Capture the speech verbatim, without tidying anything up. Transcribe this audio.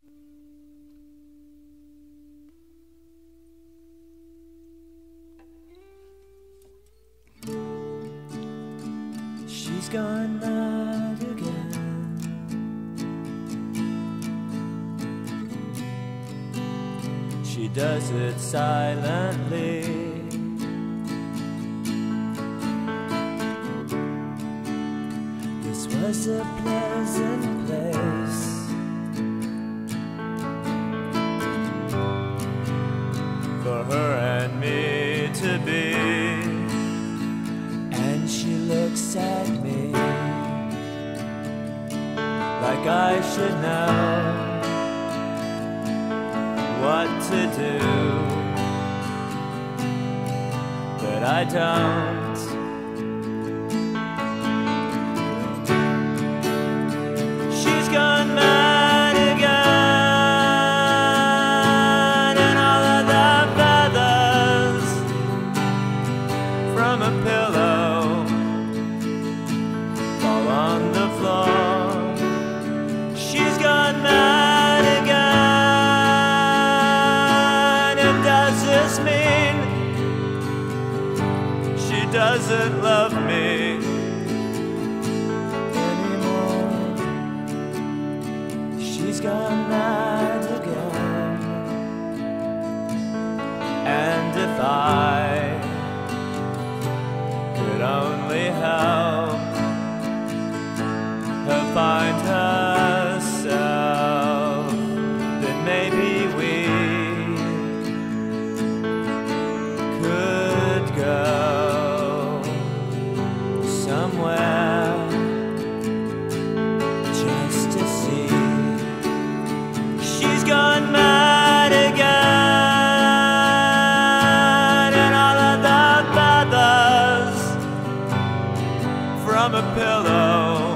She's gone mad again. She does it silently. This was a pleasant place. For her and me to be. And she looks at me like I should know what to do, but I don't. She's gone mad again, and all of the feathers from a pillow fall on the floor. She's gone mad again, and does this mean she doesn't love me anymore? She's gone mad again, and if I could only help her find herself, then maybe we could go somewhere just to see. She's gone mad again, and all of the feathers from a pillow